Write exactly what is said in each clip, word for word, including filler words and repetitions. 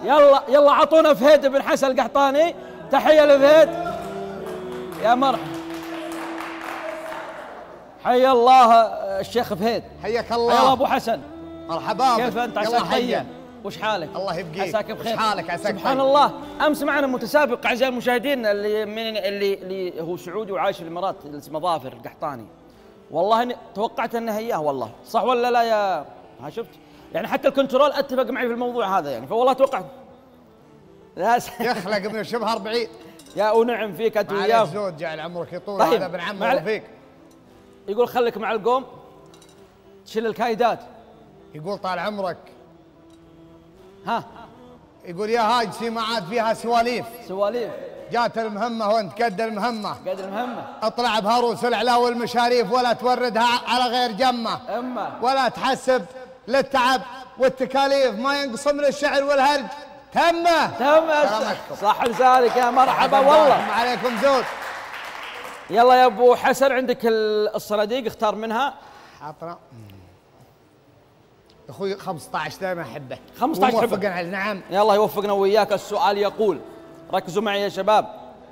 يلا يلا عطونا فهيد بن حسن القحطاني. تحية لفهيد. يا مرحبا. حيا الله الشيخ فهيد. حياك الله. حيا الله ابو حسن. مرحبا. كيف انت؟ عساك طيب. وش حالك؟ الله يبقيك. عساك بخير. وش حالك؟ عساك سبحان طيب. الله. امس معنا متسابق اعزائي المشاهدين اللي من اللي اللي هو سعودي وعايش في الامارات اللي اسمه ظافر القحطاني. والله إني توقعت انه اياه والله، صح ولا لا يا ها شفت؟ يعني حتى الكنترول اتفق معي في الموضوع هذا يعني، فوالله توقعت. لا يخلق من شبه أربعين. يا ونعم فيك انت وياه. معليش زود جعل عمرك يطول. طيب. هذا ابن عمه وفيك. يقول خليك مع القوم تشيل الكايدات. يقول طال عمرك. ها يقول يا هاج سماعات فيها سواليف. سواليف. جات المهمة وانت قد المهمة. قد المهمة. اطلع بهروس العلا والمشاريف ولا توردها على غير جمة. اما ولا تحسب للتعب والتكاليف، ما ينقص من الشعر والهرج. تمه. تمه. صح لسانك يا مرحبا والله. عليكم زود. يلا يا ابو حسن عندك الصناديق اختار منها. عطنا. اخوي خمسة عشر دائما احبه. خمسة عشر موفقنا على نعم. يلا يوفقنا وياك. السؤال يقول، ركزوا معي يا شباب.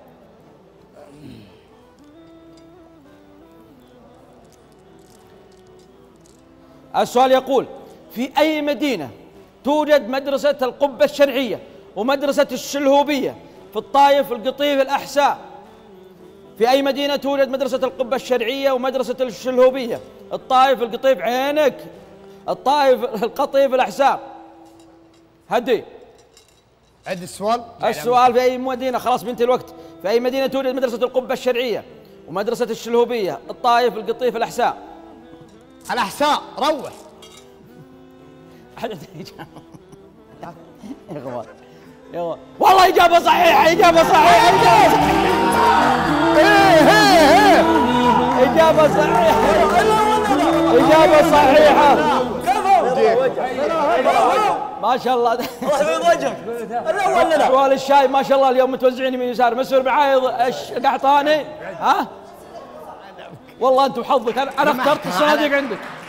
السؤال يقول: في أي مدينة توجد مدرسة القبة الشرعية ومدرسة الشلهوبية في الطايف القطيف الأحساء؟ في أي مدينة توجد مدرسة القبة الشرعية ومدرسة الشلهوبية؟ الطايف القطيف عينك، الطايف القطيف الأحساء. هدي عد السؤال. السؤال في أي مدينة، خلاص بنتهي الوقت. في أي مدينة توجد مدرسة القبة الشرعية ومدرسة الشلهوبية؟ الطايف القطيف الأحساء. الأحساء. روح. يا اخوان يا اخوان والله اجابه صحيحه، اجابه صحيحه، اجابه صحيحه. ايه ايه ايه اجابه صحيحه، اجابه صحيحه. ما شاء الله. الله يبيض وجهك. الاول لنا. سؤال الشاي ما شاء الله اليوم متوزعين من يسار. مسؤول معاي القحطاني. ها والله انت وحظك. انا اخترت الصناديق عندك.